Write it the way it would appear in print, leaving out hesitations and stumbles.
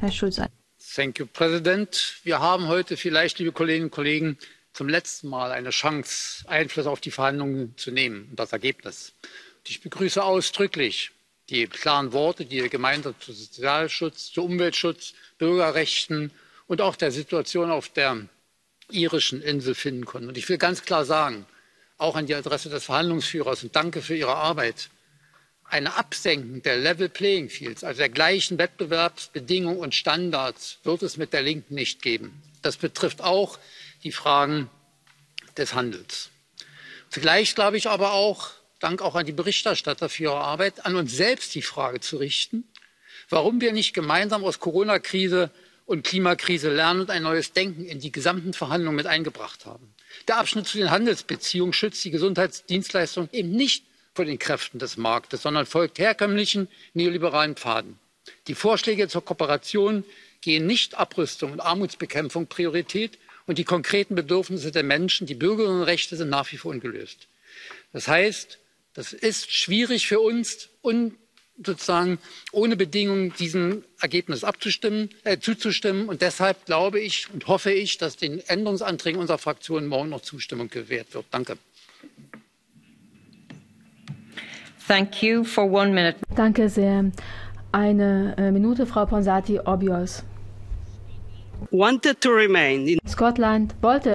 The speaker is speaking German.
Herr Schulz. Thank you, President. Wir haben heute vielleicht, liebe Kolleginnen und Kollegen, zum letzten Mal eine Chance, Einfluss auf die Verhandlungen zu nehmen und das Ergebnis. Ich begrüße ausdrücklich die klaren Worte, die wir gemeinsam zu Sozialschutz, zu Umweltschutz, Bürgerrechten und auch der Situation auf der irischen Insel finden konnten. Und ich will ganz klar sagen, auch an die Adresse des Verhandlungsführers, und danke für Ihre Arbeit: Eine Absenkung der Level Playing Fields, also der gleichen Wettbewerbsbedingungen und Standards, wird es mit der Linken nicht geben. Das betrifft auch die Fragen des Handels. Zugleich glaube ich aber auch, Dank auch an die Berichterstatter für ihre Arbeit, an uns selbst die Frage zu richten, warum wir nicht gemeinsam aus Corona-Krise und Klimakrise lernen und ein neues Denken in die gesamten Verhandlungen mit eingebracht haben. Der Abschnitt zu den Handelsbeziehungen schützt die Gesundheitsdienstleistungen eben nicht vor den Kräften des Marktes, sondern folgt herkömmlichen neoliberalen Pfaden. Die Vorschläge zur Kooperation geben nicht Abrüstung und Armutsbekämpfung Priorität, und die konkreten Bedürfnisse der Menschen, die Bürgerinnenrechte, sind nach wie vor ungelöst. Das heißt, das ist schwierig für uns, sozusagen ohne Bedingungen diesem Ergebnis zuzustimmen. Und deshalb glaube ich und hoffe ich, dass den Änderungsanträgen unserer Fraktion morgen noch Zustimmung gewährt wird. Danke. Thank you for 1 minute. Danke sehr. Eine Minute, Frau Ponsati Obios. Wanted to remain in Scotland wollte